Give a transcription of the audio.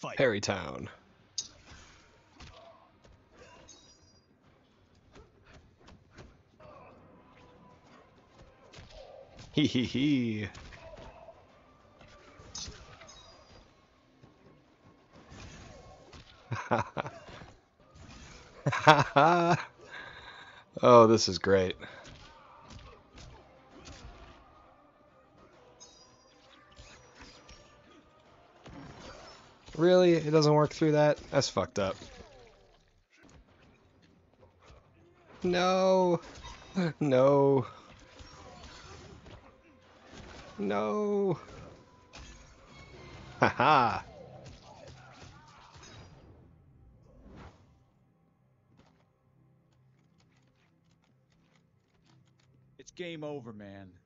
Perry Town. Hee hee hee. Oh, this is great. Really? It doesn't work through that? That's fucked up. No. No. No. Haha. It's game over, man.